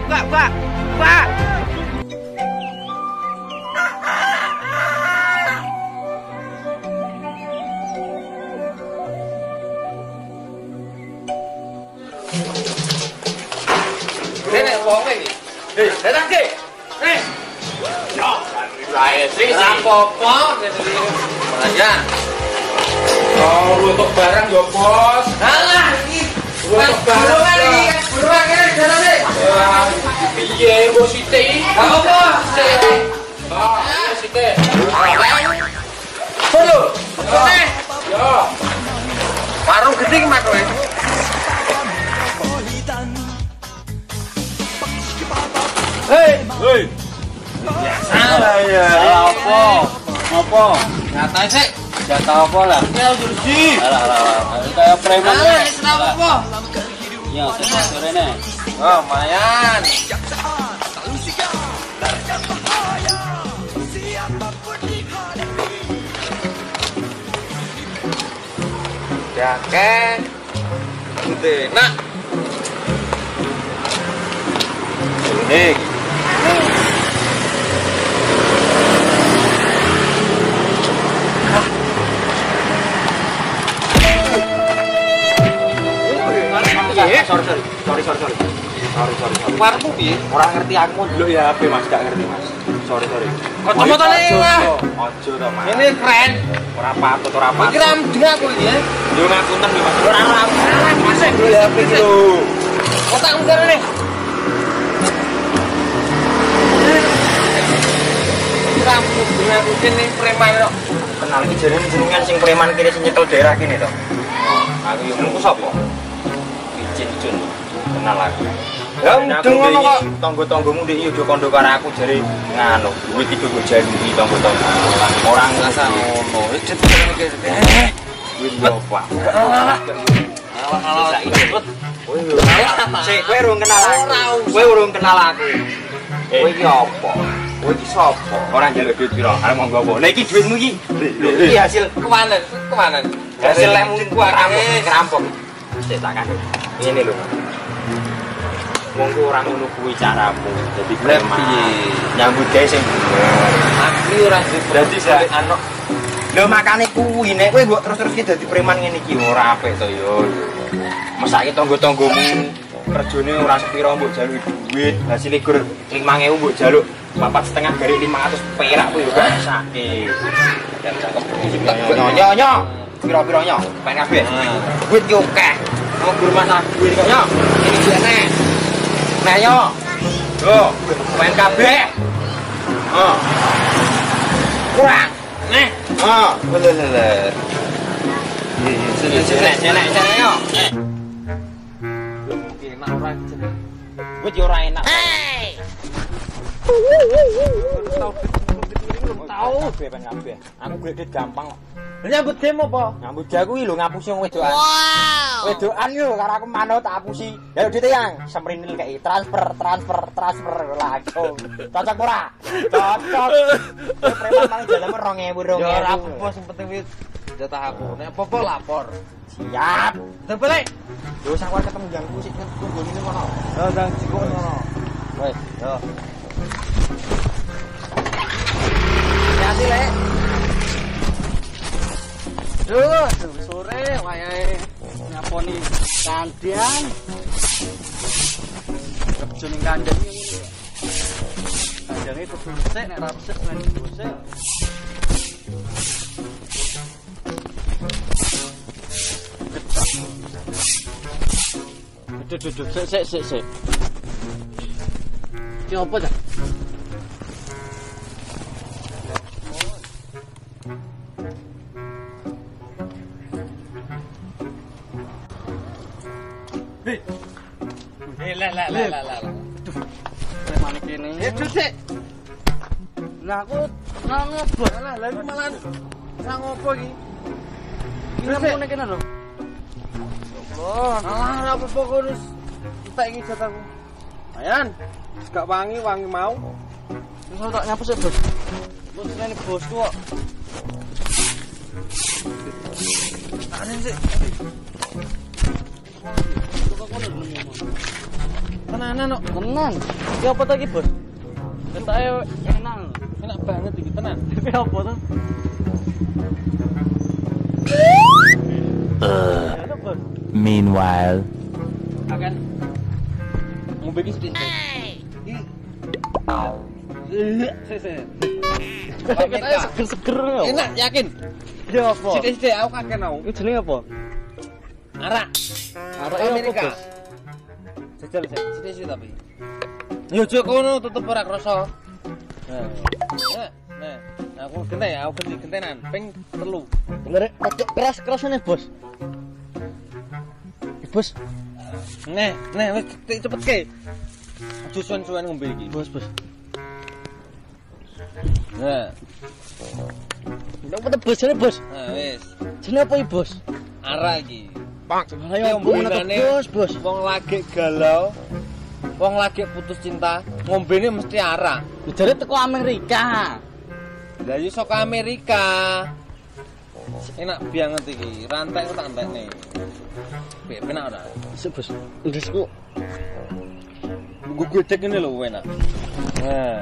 Pak. Nenek wong iki. Datang ki. Nih. Yo, lae sih. Apa-apa aja. Oh, untuk barang yo, Bos. Alah iki. Untuk barang iki, buruan kene dalane. Piye, Bos Siti? Gak apa, Siti. Ah, Siti. Halo. Yo. Warung gede ki, Mas kowe. Hei. Salah ya. Apa? Ngatain sih. Jatah apa lah? Ya kursi. Alah. Kayak preman. Apa? Ya, sore nih. Oh, lumayan. Jaket. Gede. Nak. Nih. Sorry. Warmu piye? Ora ngerti aku ndelok ya HP Mas, gak ngerti Mas. Sorry. Kacamata ne. Ojo to, Mas. Ini keren. Ora patut. Iki ram ding aku iki ya. Yo ngapunten lho Mas. Ora Mas ndelok ya HP iki lho. Otak mundur nih. Kamu dengan rutin nih preman kok. Kenal iki jenengan sing preman kene sing nyekel daerah kene to. Aku yo mung sapa? Icin. Kenal aku. Ya mudeng ngono kok. Tangga-tanggamu ndek yo kondo karo aku jare nganu, duit iki go janji tangga-tangga. Ora ngrasa ngono. Jet iki. Duit opo? Alah. Sik kowe urung kenal aku. Kowe iki opo? Kowe iki sapa? Ora njaluk duit pira? Arep monggo apa? Lah iki duitmu iki. Iki hasil kemanen. Hasil lekmu ku kerampok. Sik tak kandhani. Ngene lho. Monggo ora ngono kuwi caramu. Dadi piye? Nyambut gawe sing bener. Aku ora berarti sak ana. Lho makane kuwi nek kowe mbok terus ki dadi preman ngene iki ora apik to yo. Mesake tangga-tanggamu kerjane ora sepira mbok jaluk duit, hasil gur 5.000 mbok jaluk 4,5 dari 500 perak kuwi yo gak sakit. Dan cakep. Nyo. Pira-pira nyo? Pengen kabeh. Duit yo akeh. Mau gur masalah duit kok nyo. Iki jane. Nah yo. Yo, pengen kabeh. Kurang. Nih. Bener. Sini yo. Enak ora jeneng. Wis yo ora enak. Tahu ben kabeh. Aku gede gampang kok. Nyambut game apa? Nyambut gawe kuwi lho ngapusi wong wedokan. Wow. Wedokan yo karo aku manut tak apusi. Ya duit yang semrinil kayak transfer langsung. Cocok ora? Cocok. Preman mang jalem 2.000. Ya ora apa sing penting wis jatah aku. Nek apa-apa lapor. Siap. Terbalik. Yo sak wae ketemu jangku sik tunggu ini kono. Yo ndang cikuk kono. Wes, yo. Hati-hati lek. Duh, sore wayahe nyaponi kandian. Kerja ning kandang iki. Kandange kudu resik nek ra resik lan resik. Duh, sik. Ki opo ta? Lah. Aduh. Preman iki kene. Sik. Lah aku ngobot lah iki malah ora ngopo iki. Iki mene kene lho. Oh, ora apa-apa kurus. Entek iki jatahku. Ayan. Wis gak wangi mau. Wis tak nyapa sik, Bos. Bos ngene bosku kok. Ane sik. Kok kono ngomong. tenanan kok. Tenan. Iki apa to iki, Bos? Ketake enak. Enak banget iki tenan. Tapi apa to? Meanwhile, Akan ngombe iki sithik. Ketake seger-seger ya. Enak yakin. Ya apa? Sithik-sithik aku kaken aku. Iki jenenge apa? Arak. Arak Amerika. Jajal sithik-sithik tapi. Yo jek kono tetep ora krasa. Nah, aku genteng ya, aku gentenan ping 3. Bener keras-kerasane, Bos. Bos, Nah, wis cepet ke. Aja suwen-suwen ngombe iki. Bos. Nah, Ndak apa Bos jane, Bos? wis. Jenenge apa iki, Bos? Arak iki. Ayo Ngombene Bos. Wong lagi galau, wong lagi putus cinta, ngombene mesti arak. Jare teko Amerika. Lah yo saka Amerika. Enak banget iki. Rantai ku tak entekne. Penak ora? Sik, Bos. Ndesku. Gue cek ini lho enak. Nah,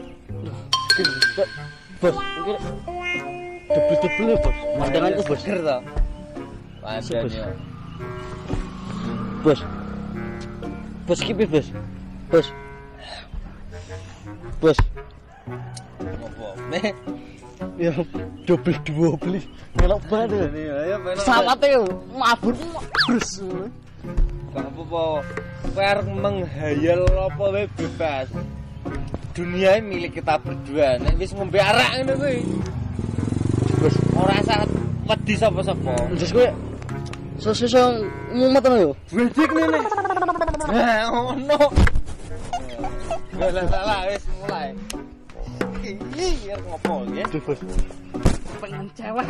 Bos, iki double-double ya, Bos. Mandanganku, Bos. Seger to. Padanya. Bos. Bos iki piye, Bos? Bos. Bos. Ngopo? Nih, Ya double beli. Enak banget. ayo penak. Sawate mabur brus. Gak apa-apa. Kowe arep menghayal apa wae bebas. Dunia ini milik kita berdua. Nek wis ngombe arak ngono kuwi. Bos, Ora usah wedi sapa-sapa. njus kowe sesusu mumet ngono yo. Wedik nih. Nah, ono. Salah wis mulai. Iki arep ngopo ya? Bos. Pengen cewek.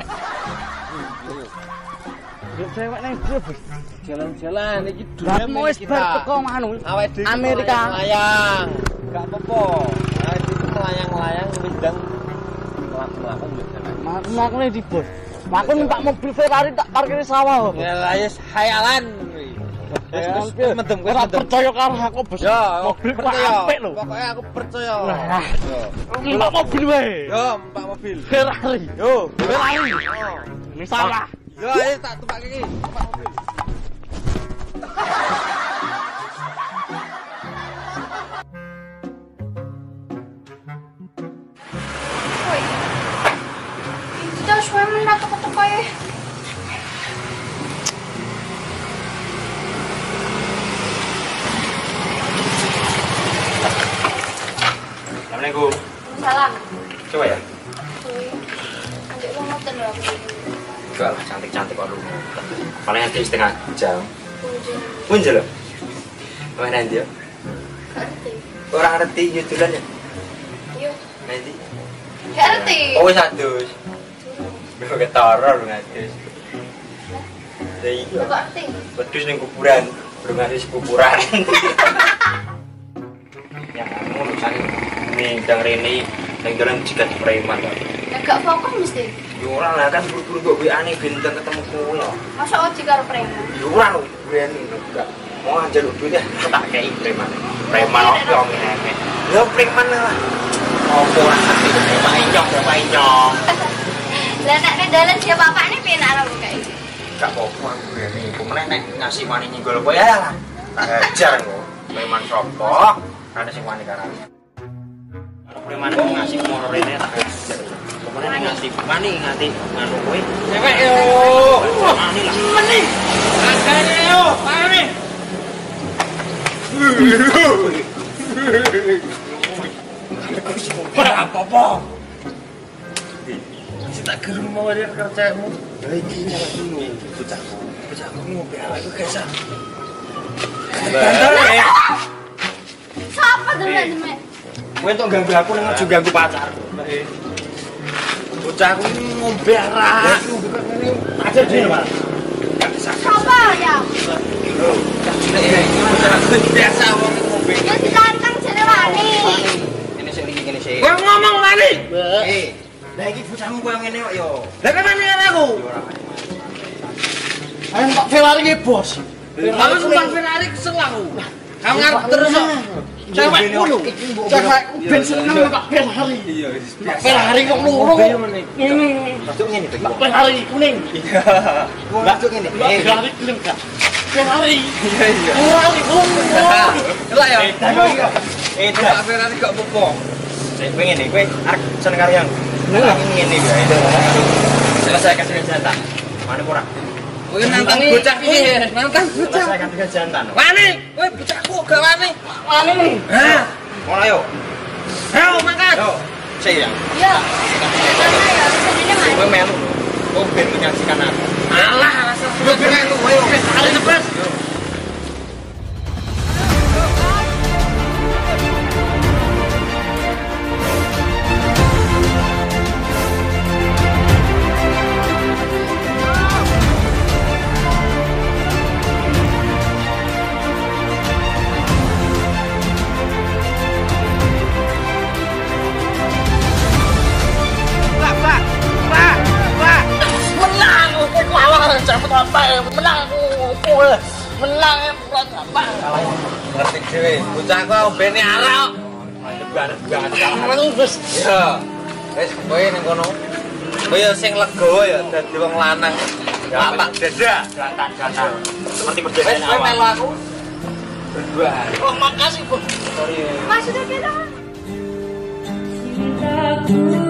Yo cewek nang ndi, Bos? Jalan-jalan iki Lah dunia mau wis milik bar kita. teko manu. Awake dhewe Amerika. melayang. Gak apa-apa. Awake dhewe melayang-layang windang mlaku-mlaku jalan. Makne di Bos. Aku numpak mobil Ferrari tak parkir sawah kok. Ya lah yes hayalan. Wis medem kowe Ora medem. percaya karo aku, Bos. Ya, mobil percaya. apik lho. Pokoknya aku percaya. Wah. Yo. Numpak mobil wae. Yo, numpak mobil. Ferrari. Yo, Ferrari. Yo. Ini sawah. Yo, ayo tak tumpak iki. Numpak mobil. Woi. Kita suwe men teko-teko ya. Assalamualaikum. Salam. Coba ya. Woi. Adik lu ngoten lho aku. Enggak lah, cantik-cantik kok lu. Paling nanti setengah jam. Punjen. Punjul lho. Mana nanti ya? Gak ngerti. Orang ngerti jutulan ya? Yo. Nanti. Gak ngerti. Oh, wis adus. Gue ketara lu ngadus. Ya iya. Gak ngerti. Wedhus ning kuburan, belum ngadus kuburan. Ya ngono sane. Ning ndang rene ning dalan jikat preman kok. Ya gak fokus mesti. Ya ora lah kan buru-buru kok WA-ne ben ketemu kowe. Masa oji karo preman. Ya ora lho, berani enggak. Mau njaluk duit ya tak kei preman. Preman opo ngene. Ya preman lah. Opo ora ngerti bapak inyong. Lah nek ning dalan dia bapakne piye nak lho kayak iki. Gak apa-apa aku berani. Kemudian nek ngasih wani nyinggol kowe ya lah. Tak hajar kok. Preman sopo? Ana sing wani karo aku. Preman kok ngasih motor rene tak hajar. Kemudian nek ngasih wani nganti nganu kowe. Cewek yo. Wani lah. Meni. Agane yo, pane. Apa-apa. Masih tak gerung mau dia kerjamu. Iki nyala dulu bocahku. Bocahku ngombe awake ku gesa. Sapa dolan mek? Kowe entuk ganggu aku nang aja ganggu pacarku. Bocahku ngombe arak. Aja dhewe, Pak. Sapa ya? Bocahku biasa wong ngombe. Ya ditantang jane wani. Kene sik iki kene sik. Kowe ngomong mani. Lah iki bocahmu koyo ngene kok yo. Lah kemana aku? Ayo numpak Ferrari ki, Bos. Aku sumpah Ferrari kesel aku. Kamu ngarep terus kok. Cewekku lho. Cewekku ben seneng kok Ferrari. Iya, Ferrari kok loro. Ini. Masuk ngene iki. Ferrari kuning. Iya. Masuk ngene. Ferrari kuning kan. Ferrari. Iya. Ferrari kuning. Lah ya. Edan. Ferrari kok popo. Nek kowe ngene, kowe arek seneng karo yang. Ngene wae. Selesaikan dengan jantan. Mana ora? Kowe nantang bocah piye? Nantang bocah. Selesaikan dengan jantan. Wani, kowe bocahku gak wani. Wani nih. Hah? Ngono ayo. Ayo makan. Yo. Saya. Yo. Karena ya sendiri mas. Kowe melu. Kowe ben menyaksikan aku. Alah, alasan sudah kena itu. Ayo, hari lepas. Menang ya pulang apa? Ngerti dhewe, bocah kok bene arak. Wis. Ya. Wis kowe ning kono. Kowe ya sing legowo ya dadi wong lanang. Bapak dada. Gata-gata. Seperti perjanjian awal. Wis melu aku. Berdua. Oh, makasih, Bu. Sorry. Maksudnya kita.